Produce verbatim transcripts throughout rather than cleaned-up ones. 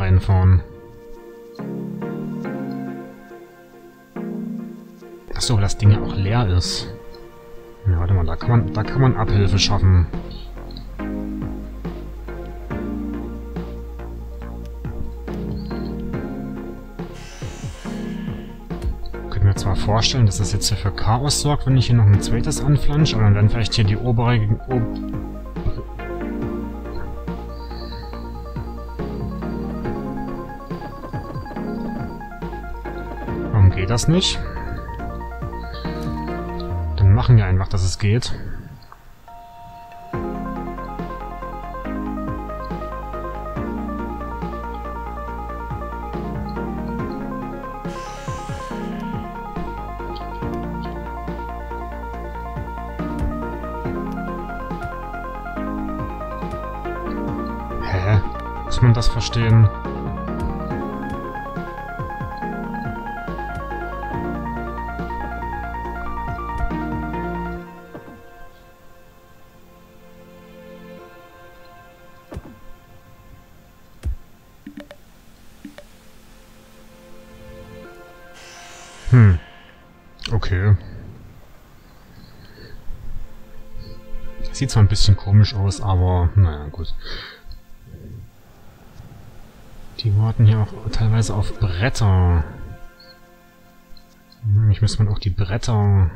reinfahren. Achso, weil das Ding ja auch leer ist. Ja, warte mal, da kann man, da kann man Abhilfe schaffen. Ich könnte mir zwar vorstellen, dass das jetzt hier für Chaos sorgt, wenn ich hier noch ein zweites anflansche, aber dann werden vielleicht hier die obere... Ob Warum geht das nicht? Dann machen wir einfach, dass es geht. Hä? Muss man das verstehen? Hm. Okay. Sieht zwar ein bisschen komisch aus, aber naja, gut. Die warten hier auch teilweise auf Bretter. Ich müsste man auch die Bretter...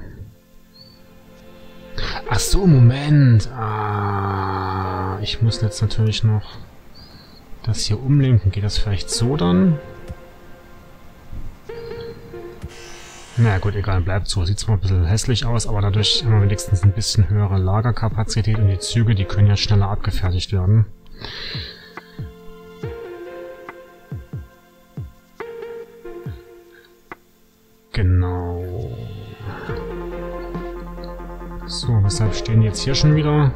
Ach so, Moment. Ah, ich muss jetzt natürlich noch das hier umlenken. Geht das vielleicht so dann? Na gut, egal, bleibt so. Sieht zwar ein bisschen hässlich aus, aber dadurch haben wir wenigstens ein bisschen höhere Lagerkapazität und die Züge, die können ja schneller abgefertigt werden. Genau. So, weshalb stehen die jetzt hier schon wieder?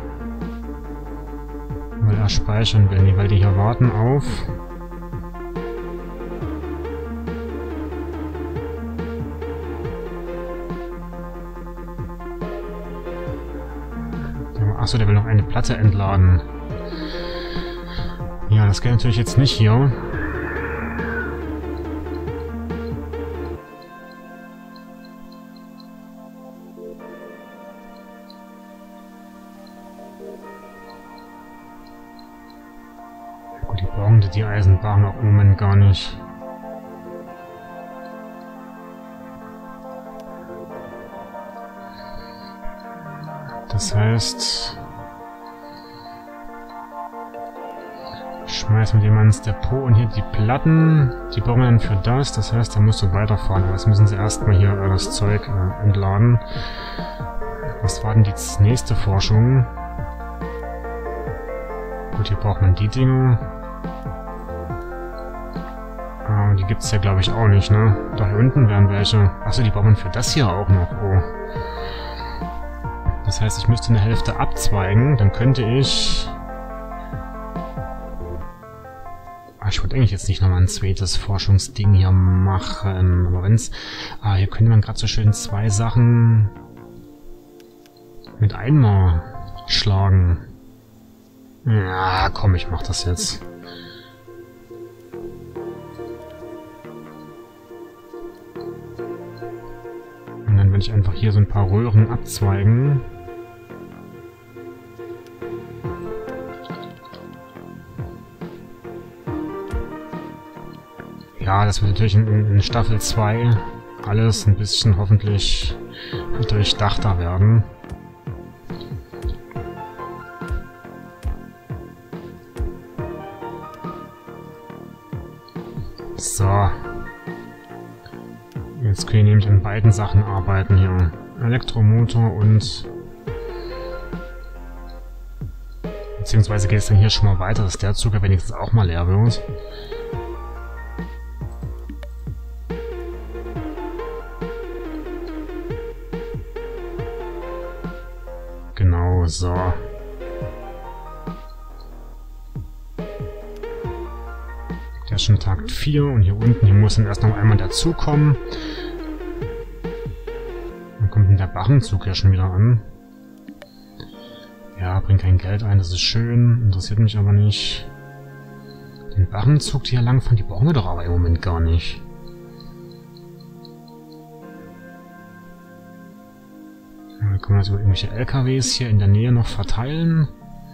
Weil er speichern will, nee, weil die hier warten auf... Achso, der will noch eine Platte entladen. Ja, das geht natürlich jetzt nicht hier. Ja, gut, die brauchen die Eisenbahn auch im Moment gar nicht. Das heißt, ich schmeiß mit dem ins Depot und hier die Platten, die brauchen wir dann für das. Das heißt, er muss so weiterfahren. Aber jetzt müssen sie erstmal hier äh, das Zeug äh, entladen. Was war denn die nächste Forschung? Gut, hier braucht man die Dinge. Ah, die gibt es ja, glaube ich, auch nicht, ne? Da hier unten wären welche. Achso, die braucht man für das hier auch noch. Oh. Das heißt, ich müsste eine Hälfte abzweigen, dann könnte ich... Ah, ich wollte eigentlich jetzt nicht nochmal ein zweites Forschungsding hier machen, aber wenn's... Ah, hier könnte man gerade so schön zwei Sachen mit einmal schlagen. Ja, komm, ich mach das jetzt. Und dann will ich einfach hier so ein paar Röhren abzweigen. Ja, das wird natürlich in, in Staffel zwei alles ein bisschen hoffentlich durchdachter werden. So. Jetzt können wir nämlich an beiden Sachen arbeiten hier. Elektromotor und... Beziehungsweise geht es dann hier schon mal weiter, dass der Zug ja wenigstens auch mal leer wird. Genau, so. Der ist schon Takt vier und hier unten, hier muss dann erst noch einmal dazukommen. Dann kommt denn der Barrenzug ja schon wieder an. Ja, bringt kein Geld ein, das ist schön, interessiert mich aber nicht. Den Barrenzug, die hier langfahren, die brauchen wir doch aber im Moment gar nicht. Da können wir also irgendwelche L K Ws hier in der Nähe noch verteilen.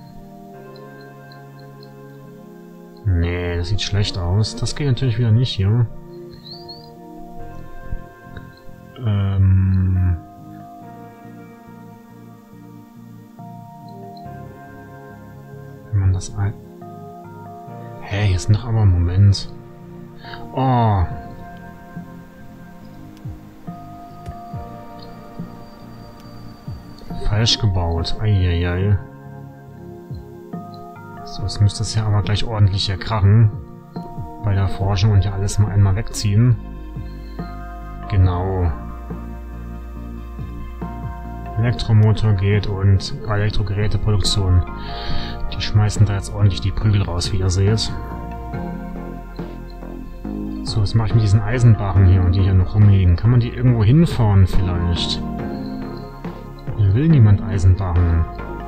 Nee, das sieht schlecht aus. Das geht natürlich wieder nicht hier. Ähm... Wenn man das ein... Hä, hier ist noch aber ein Moment. Oh. Falsch gebaut. Eieiei. So, jetzt müsste es ja aber gleich ordentlich hier krachen. Bei der Forschung und ja alles mal einmal wegziehen. Genau. Elektromotor geht und Elektrogeräteproduktion. Die schmeißen da jetzt ordentlich die Prügel raus, wie ihr seht. So, was mache ich mit diesen Eisenbarren hier und die hier noch rumliegen? Kann man die irgendwo hinfahren vielleicht? Hier will niemand Eisenbarren.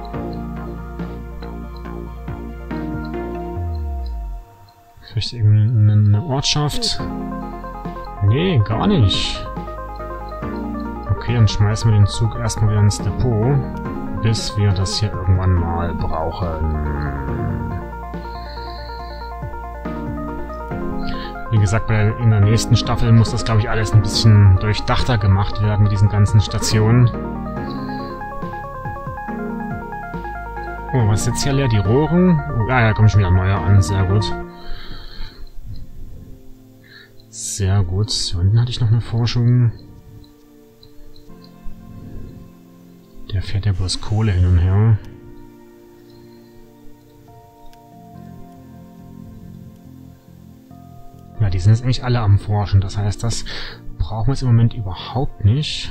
Vielleicht irgendeine Ortschaft? Nee, gar nicht. Okay, dann schmeißen wir den Zug erstmal wieder ins Depot, bis wir das hier irgendwann mal brauchen. Wie gesagt, bei der, in der nächsten Staffel muss das, glaube ich, alles ein bisschen durchdachter gemacht werden mit diesen ganzen Stationen. Oh, was ist jetzt hier leer? Die Rohre? Oh, ah, ja, kommt schon wieder ein neuer an. Sehr gut. Sehr gut. Hier unten hatte ich noch eine Forschung. Der fährt ja bloß Kohle hin und her. Ja, die sind jetzt eigentlich alle am Forschen. Das heißt, das brauchen wir jetzt im Moment überhaupt nicht.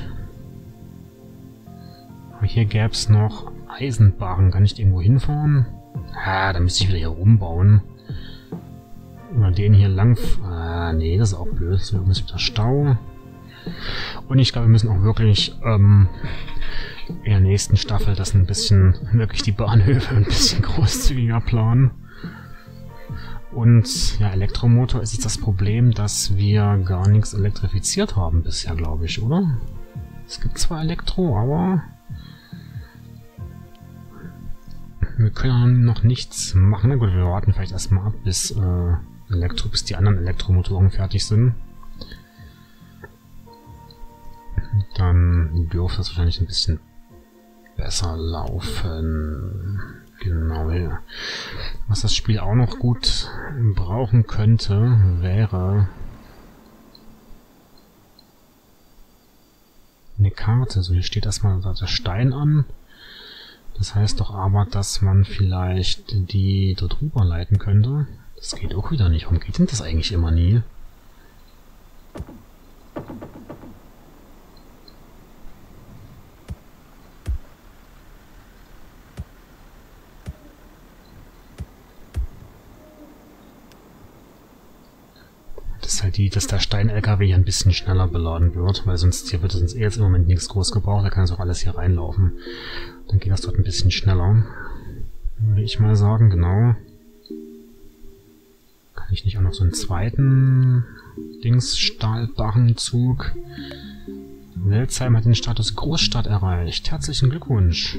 Aber hier gäbe es noch Eisenbarren. Kann ich irgendwo hinfahren? Ah, da müsste ich wieder hier rumbauen. Oder den hier lang... Ah, nee, das ist auch blöd. So, ist wieder Stau. Und ich glaube, wir müssen auch wirklich ähm, in der nächsten Staffel das ein bisschen, wirklich die Bahnhöfe ein bisschen großzügiger planen. Und ja, Elektromotor ist jetzt das Problem, dass wir gar nichts elektrifiziert haben bisher, glaube ich, oder? Es gibt zwar Elektro, aber wir können noch nichts machen. Na gut, wir warten vielleicht erstmal ab, bis, äh, Elektro, bis die anderen Elektromotoren fertig sind. Dann dürfte es wahrscheinlich ein bisschen besser laufen. Genau, ja. Was das Spiel auch noch gut brauchen könnte, wäre eine Karte. So, hier steht erstmal der Stein an. Das heißt doch aber, dass man vielleicht die dort rüber leiten könnte. Das geht auch wieder nicht. Warum geht denn das eigentlich immer nie? Das ist halt die, dass der Stein-L K W hier ein bisschen schneller beladen wird, weil sonst hier wird sonst eh jetzt im Moment nichts groß gebraucht, da kann es auch alles hier reinlaufen. Dann geht das dort ein bisschen schneller. Würde ich mal sagen, genau. Kann ich nicht auch noch so einen zweiten Dings-Stahlbarrenzug? Welzheim hat den Status Großstadt erreicht. Herzlichen Glückwunsch.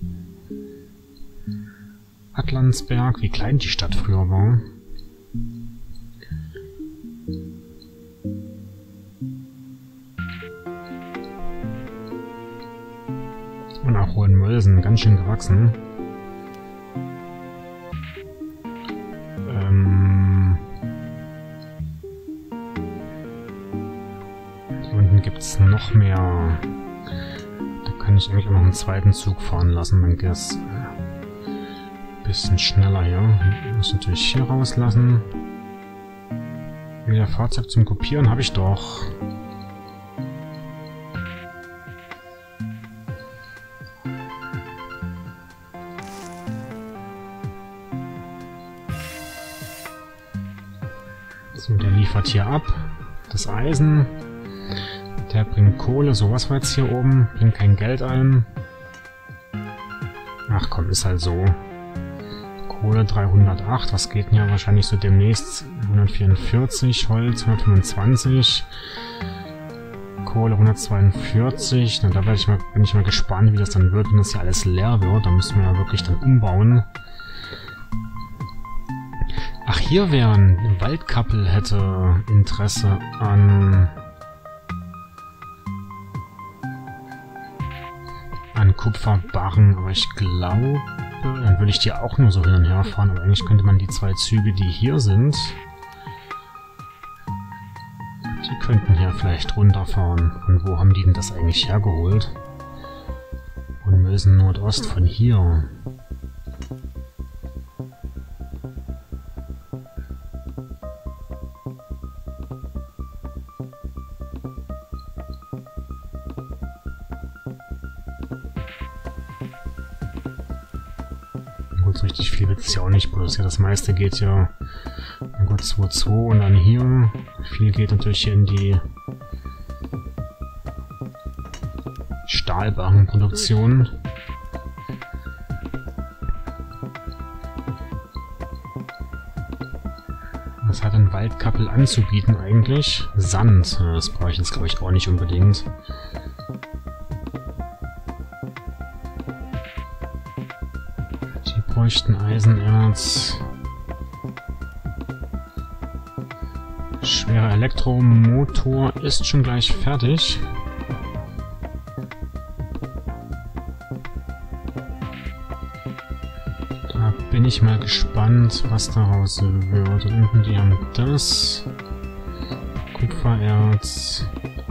Atlantsberg, wie klein die Stadt früher war. Und auch Hohenmölsen, ganz schön gewachsen. Ähm Hier unten gibt es noch mehr. Da kann ich eigentlich auch noch einen zweiten Zug fahren lassen, dann geht es ein bisschen schneller hier. Ich muss natürlich hier rauslassen. Wieder Fahrzeug zum Kopieren habe ich doch. So, der liefert hier ab. Das Eisen. Der bringt Kohle. So, was war jetzt hier oben? Bringt kein Geld ein. Ach komm, ist halt so. Kohle dreihundertacht. Was geht denn ja wahrscheinlich so demnächst? hundertvierundvierzig, Holz hundertfünfundzwanzig, Kohle hundertzweiundvierzig. Na, da werde ich mal, bin ich mal gespannt, wie das dann wird, wenn das hier alles leer wird. Da müssen wir ja wirklich dann umbauen. Ach, hier wären Waldkappel hätte Interesse an an Kupferbarren, aber ich glaube, dann würde ich die auch nur so hin und her fahren. Aber eigentlich könnte man die zwei Züge, die hier sind, die könnten hier vielleicht runterfahren. Und wo haben die denn das eigentlich hergeholt? Von Mösen Nordost, von hier. So richtig viel wird es ja auch nicht produziert. Das meiste geht ja, na gut, zwei Komma zwei und dann hier. Viel geht natürlich hier in die Stahlbarrenproduktion. Was hat ein Waldkappel anzubieten eigentlich? Sand. Das brauche ich jetzt, glaube ich, auch nicht unbedingt. Bräuchten Eisenerz. Schwerer Elektromotor ist schon gleich fertig. Da bin ich mal gespannt, was daraus wird. Und unten, die haben das. Kupfererz.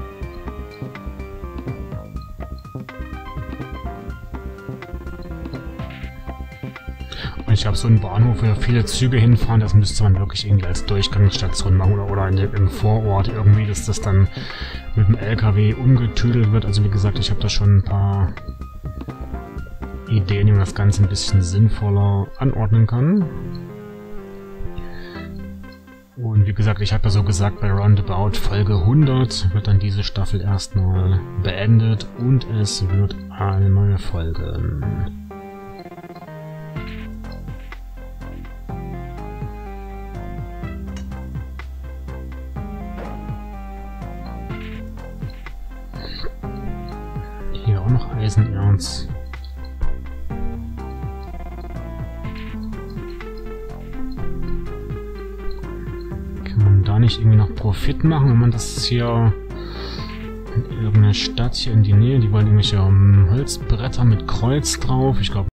Ich glaube, so ein Bahnhof, wo ja viele Züge hinfahren, das müsste man wirklich irgendwie als Durchgangsstation machen oder, oder in der, im Vorort irgendwie, dass das dann mit dem L K W umgetüdelt wird. Also wie gesagt, ich habe da schon ein paar Ideen, wie man das Ganze ein bisschen sinnvoller anordnen kann. Und wie gesagt, ich habe ja so gesagt, bei Roundabout Folge hundert wird dann diese Staffel erstmal beendet und es wird eine neue Folge. Hier auch noch Eisenerz. Kann man da nicht irgendwie noch Profit machen, wenn man das hier in irgendeiner Stadt hier in die Nähe, die wollen irgendwelche um, Holzbretter mit Kreuz drauf. Ich glaube,